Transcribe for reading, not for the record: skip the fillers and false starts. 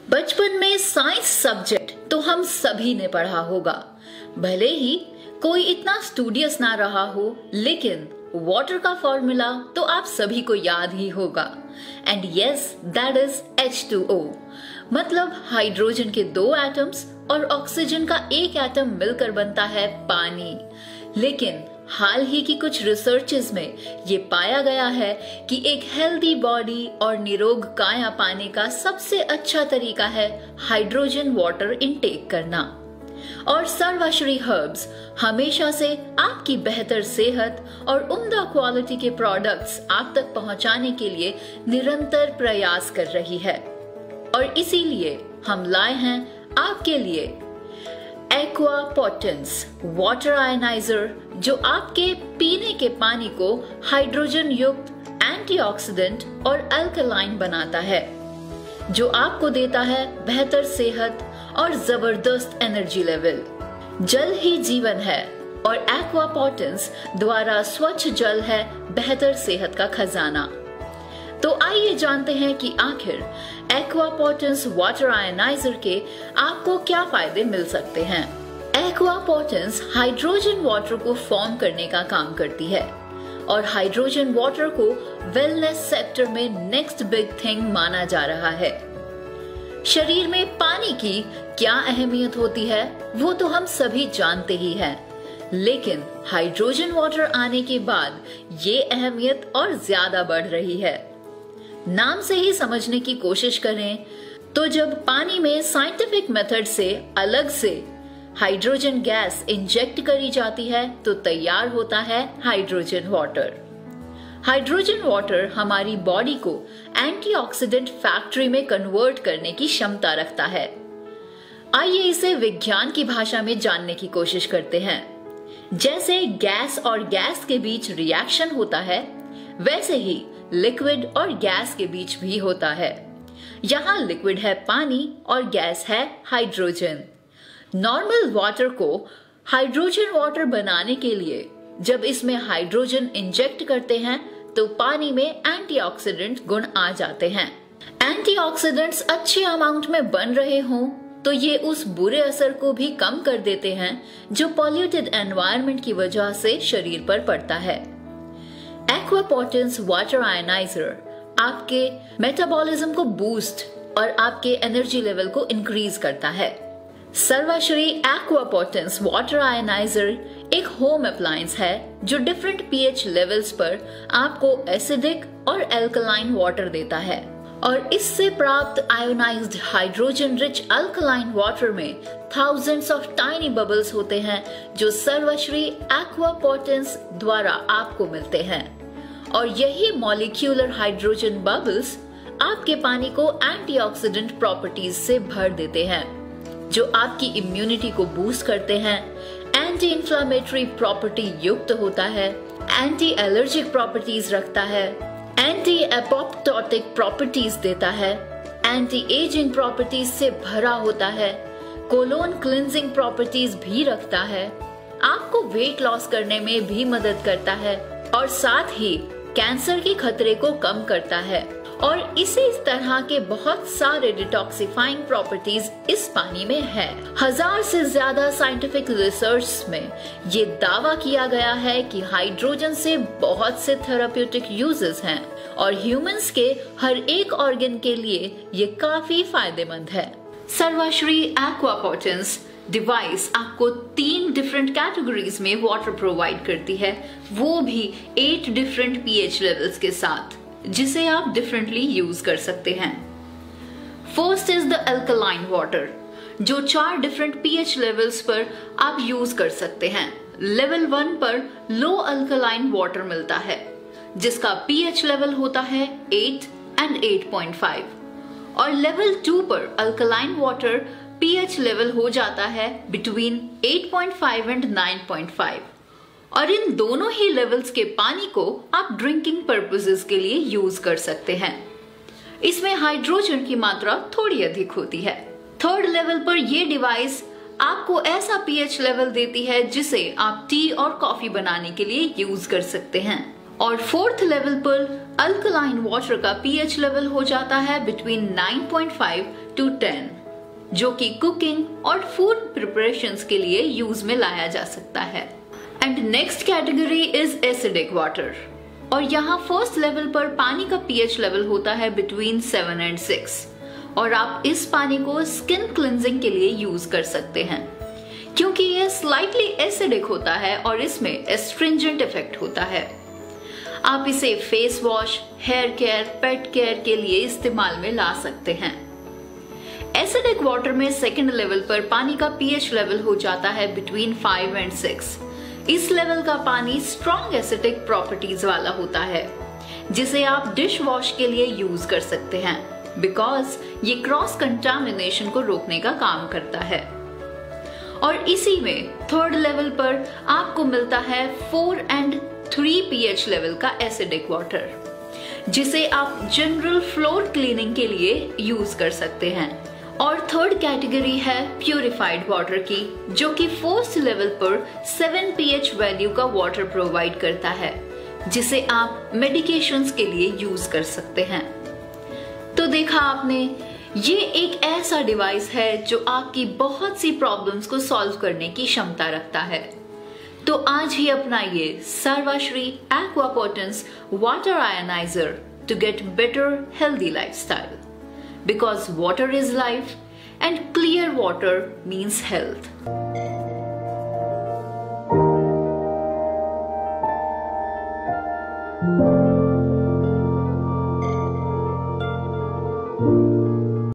बचपन में science subject तो हम सभी ने पढ़ा होगा, भले ही कोई इतना स्टूडियस ना रहा हो, लेकिन वाटर का फॉर्मूला तो आप सभी को याद ही होगा। And yes, that is H2O। मतलब हाइड्रोजन के 2 एटम्स और ऑक्सीजन का 1 एटम मिलकर बनता है पानी। लेकिन हाल ही की कुछ रिसर्चेस में ये पाया गया है कि एक हेल्दी बॉडी और निरोग काया पाने का सबसे अच्छा तरीका है हाइड्रोजन वाटर इनटेक करना। और सर्वश्री हर्ब्स हमेशा से आपकी बेहतर सेहत और उम्दा क्वालिटी के प्रोडक्ट्स आप तक पहुंचाने के लिए निरंतर प्रयास कर रही है। और इसीलिए हम लाए हैं आपके लिए एक्वा पोटेंस वाटर आयनाइजर, जो आपके पीने के पानी को हाइड्रोजन युक्त एंटीऑक्सीडेंट और अल्कलाइन बनाता है, जो आपको देता है बेहतर सेहत और जबरदस्त एनर्जी लेवल। जल ही जीवन है और एक्वा पोटेंस द्वारा स्वच्छ जल है बेहतर सेहत का खजाना। तो आइए जानते हैं कि आखिर एक्वा पोटेंस वाटर आयनाइजर के आपको क्या फायदे मिल सकते हैं। एक्वा पोटेंस हाइड्रोजन वाटर को फॉर्म करने का काम करती है और हाइड्रोजन वाटर को वेलनेस सेक्टर में नेक्स्ट बिग थिंग माना जा रहा है। शरीर में पानी की क्या अहमियत होती है वो तो हम सभी जानते ही हैं, लेकिन हाइड्रोजन वाटर आने के बाद ये अहमियत और ज्यादा बढ़ रही है। नाम से ही समझने की कोशिश करें तो जब पानी में साइंटिफिक मेथड से अलग से हाइड्रोजन गैस इंजेक्ट करी जाती है तो तैयार होता है हाइड्रोजन वाटर। हाइड्रोजन वाटर हमारी बॉडी को एंटीऑक्सीडेंट फैक्ट्री में कन्वर्ट करने की क्षमता रखता है। आइए इसे विज्ञान की भाषा में जानने की कोशिश करते हैं। जैसे गैस और गैस के बीच रिएक्शन होता है, वैसे ही लिक्विड और गैस के बीच भी होता है। यहाँ लिक्विड है पानी और गैस है हाइड्रोजन। नॉर्मल वाटर को हाइड्रोजन वाटर बनाने के लिए जब इसमें हाइड्रोजन इंजेक्ट करते हैं तो पानी में एंटीऑक्सीडेंट गुण आ जाते हैं। एंटीऑक्सीडेंट्स अच्छे अमाउंट में बन रहे हों तो ये उस बुरे असर को भी कम कर देते हैं जो पॉल्यूटेड एनवायरनमेंट की वजह से शरीर पर पड़ता है। एक्वा पोटेंस वाटर आयनाइजर आपके मेटाबॉलिज्म को बूस्ट और आपके एनर्जी लेवल को इंक्रीज करता है। Sarvashri aqua potence water ionizer एक होम अप्लायंस है जो डिफरेंट पीएच लेवल्स पर आपको एसिडिक और एल्कलाइन वाटर देता है, और इससे प्राप्त ionized hydrogen rich alkaline water में थाउजेंड्स ऑफ टाइनी बबल्स होते हैं जो सर्वश्री एक्वा पोटेंस द्वारा आपको मिलते हैं। और यही मॉलिक्यूलर हाइड्रोजन बबल्स आपके पानी को एंटीऑक्सीडेंट प्रॉपर्टीज से भर देते हैं, जो आपकी इम्यूनिटी को बूस्ट करते हैं, एंटी इंफ्लेमेटरी प्रॉपर्टी युक्त होता है, एंटी एलर्जिक प्रॉपर्टीज रखता है, एंटी एपोप्टोटिक प्रॉपर्टीज देता है, एंटी एजिंग प्रॉपर्टीज से भरा होता है, कोलोन क्लिंजिंग प्रॉपर्टीज भी रखता है, आपको वेट लॉस करने में भी मदद करता है और साथ ही कैंसर के खतरे को कम करता है। और इसी तरह के बहुत सारे डिटॉक्सिफाइंग प्रॉपर्टीज इस पानी में है। 1000 से ज्यादा साइंटिफिक रिसर्च में ये दावा किया गया है कि हाइड्रोजन से बहुत से थेराप्यूटिक यूजेस हैं और ह्यूमंस के हर एक ऑर्गन के लिए ये काफी फायदेमंद है। सर्वश्री एक्वा पोटेंस डिवाइस आपको 3 डिफरेंट कैटेगरीज में वाटर प्रोवाइड करती है, वो भी 8 डिफरेंट पीएच लेवल्स के साथ, जिसे आप डिफरेंटली यूज कर सकते हैं। First is the alkaline water, जो 4 डिफरेंट पीएच लेवल्स पर आप यूज कर सकते हैं। लेवल 1 पर लो अल्कलाइन वाटर मिलता है, जिसका पीएच लेवल होता है 8 एंड 8.5, और लेवल 2 पर अल्कलाइन वाटर पीएच लेवल हो जाता है बिटवीन 8.5 एंड 9.5, और इन दोनों ही लेवल्स के पानी को आप ड्रिंकिंग पर्पसेस के लिए यूज कर सकते हैं। इसमें हाइड्रोजन की मात्रा थोड़ी अधिक होती है। थर्ड लेवल पर यह डिवाइस आपको ऐसा पीएच लेवल देती है जिसे आप टी और कॉफी बनाने के लिए यूज कर सकते हैं। और फोर्थ लेवल पर अल्कलाइन वाटर का पीएच लेवल हो जाता है बिटवीन 9.5 to 10, जो कि कुकिंग और फूड प्रिपरेशंस के लिए यूज में लाया जा सकता है। And next category is acidic water, और यहाँ फर्स्ट लेवल पर पानी का पीएच लेवल होता है बिटवीन 7 and 6, और आप इस पानी को स्किन क्लिंजिंग के लिए यूज कर सकते हैं क्योंकि ये स्लाइटली एसिडिक होता है और इसमें एस्ट्रिंजेंट इफेक्ट होता है। आप इसे face wash, hair care, pet care के लिए इस्तेमाल में ला सकते हैं। एसिडिक वाटर में सेकंड लेवल पर पानी का पीएच लेवल हो जाता है बिटवीन 5 and 6। इस लेवल का पानी स्ट्रॉन्ग एसिडिक प्रॉपर्टीज वाला होता है, जिसे आप डिश वॉश के लिए यूज कर सकते हैं बिकॉज ये क्रॉस कंटामिनेशन को रोकने का काम करता है। और इसी में थर्ड लेवल पर आपको मिलता है 4 and 3 pH लेवल का एसिडिक वाटर, जिसे आप जनरल फ्लोर क्लीनिंग के लिए यूज कर सकते हैं। और थर्ड कैटेगरी है प्यूरिफाइड वाटर की, जो कि फोर्थ लेवल पर 7 pH वैल्यू का वाटर प्रोवाइड करता है, जिसे आप मेडिकेशंस के लिए यूज कर सकते हैं। तो देखा आपने, ये एक ऐसा डिवाइस है जो आपकी बहुत सी प्रॉब्लम्स को सॉल्व करने की क्षमता रखता है। तो आज ही अपनाइए Sarvashri aqua potence water ioniser to get better healthy lifestyle, because water is life and clear water means health.